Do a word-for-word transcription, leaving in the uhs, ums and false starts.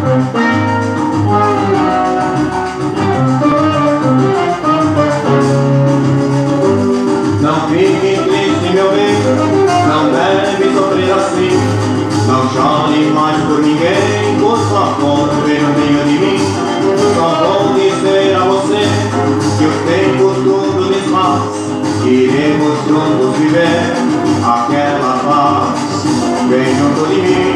Não fique triste, meu bem, não deve sofrer assim. Não chore mais por ninguém, por favor, venha venha de mim. Só vou dizer a você que o tempo tudo desfaz. Iremos juntos viver aquela paz. Vem junto de mim.